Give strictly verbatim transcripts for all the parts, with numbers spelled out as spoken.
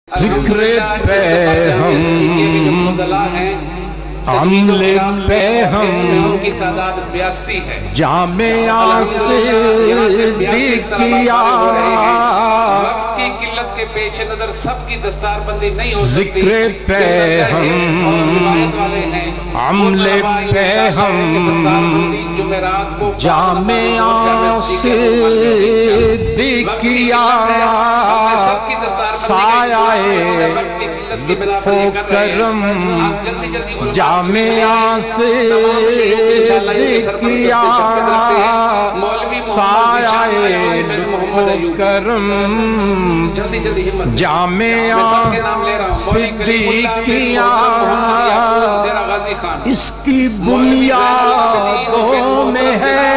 ذکر پہ ہم عمل پہ ہم کی تعداد بیاسی ہے جامعہ صدیقیہ وقت کی قلت کے پیش نظر سب کی دستار بندی نہیں ہو سکتی ذکر پہ ہم عمل پہ ہم جامعہ صدیقیہ سایہ لطف و کرم جامعہ صدیقیہ سایہ لطف و کرم جامعہ صدیقیہ اس کی بنیادوں میں ہے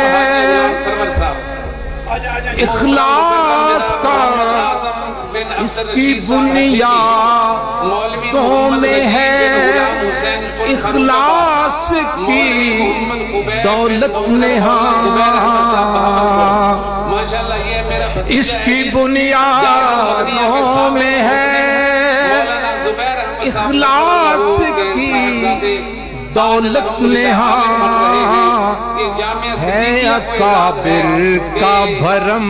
اخلاص کا، اس کی بنیادوں میں ہے اخلاص کی دولت نہاں، اس کی بنیادوں میں ہے اخلاص کی دولت نہاں، ہے اکابر کا بھرم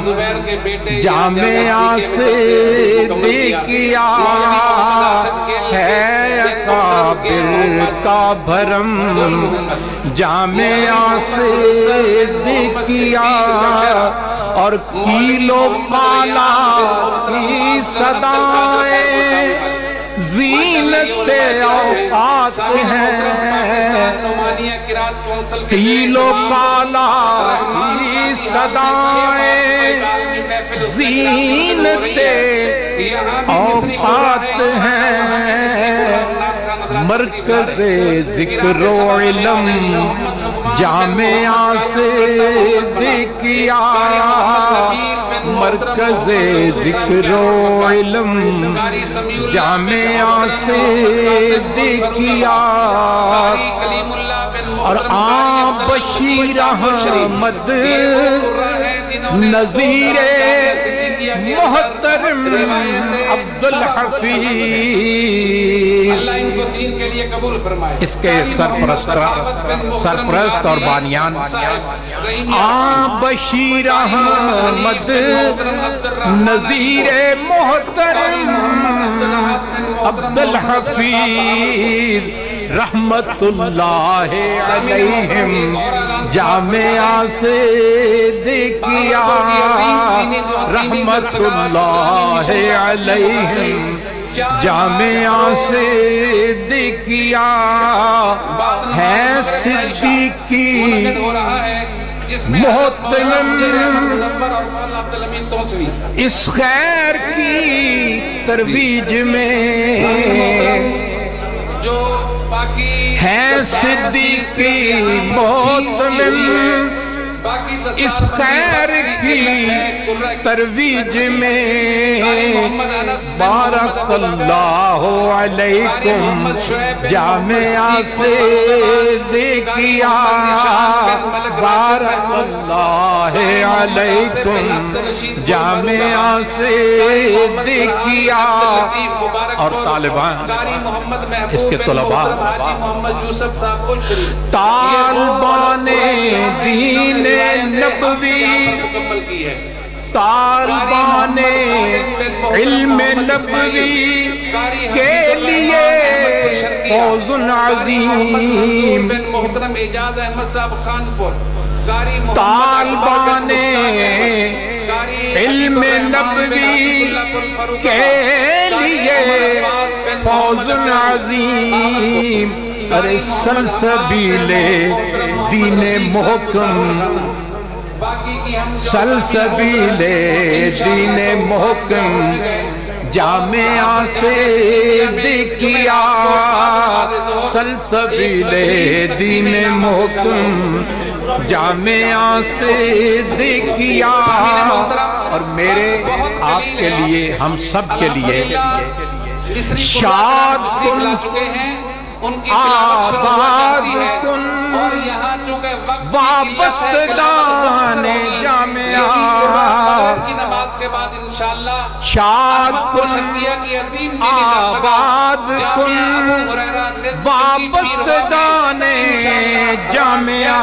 جامعہ صدیقیہ، ہے اکابر کا بھرم جامعہ صدیقیہ، اور کیلو کالا کی صدائیں زینت اوقات ہیں، کیلو کالا کی صدائیں زینت اوقات ہیں، مرکز ذکر و علم جامعہ صدیقیہ، مرکز ذکر و علم جامعہ صدیقیہ، اور آن بشیر احمد نظیر محترم عبدالحفیظ، اللہ ان کو دین کے لیے قبول فرمائے، اس کے سرپرست سرپرست اور بانیان آن بشیر احمد نظیر محترم عبدالحفیظ رحمت اللہ علیہم جامعہ صدیقیہ، رحمت اللہ علیہم جامعہ صدیقیہ، ہے صدیقی محترم اس خیر کی ترویج میں، ہے صدیقی محترم اس خیر کی ترویج میں، بارک اللہ علیکم جامعہ صدیقیہ، بارک اللہ علیکم جامعہ صدیقیہ، اور طالبان اس کے طلباء طالبان دین نبوی، طالبان علم نبوی کے لیے فوز عظیم، طالبان علم نبوی کے لیے فوز عظیم، ارے سلسبیل دین محکم، سلسبیل دین محکم جامعہ صدیقیہ، سلسبیل دین محکم جامعہ صدیقیہ، اور میرے آپ کے لیے ہم سب کے لیے شاد کن उनकी तिलावत शुरू हुआ करती है। और यहाँ चूंकि वक्त वाबस्तगाने जामिया की नमाज के बाद इंशाअल्लाह शाद कुन शक्तिया की अजीम आबाद कुन वाबस्तगाने जामिया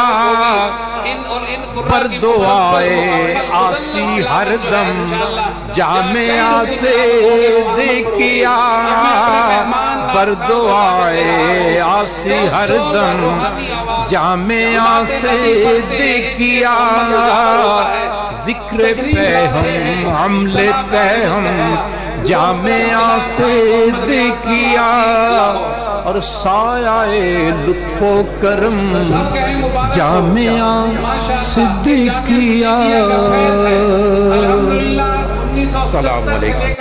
पर दुआए आसी हर दम जामिया से देखिया पर दुआए आसी हर दम जामिया से देखिया जिक्र पे हम हमले पे हम जामिया से देखिया और सायाए लुत्फो करम जामिया सिद्दीकिया। अस्सलाम वालेकुम।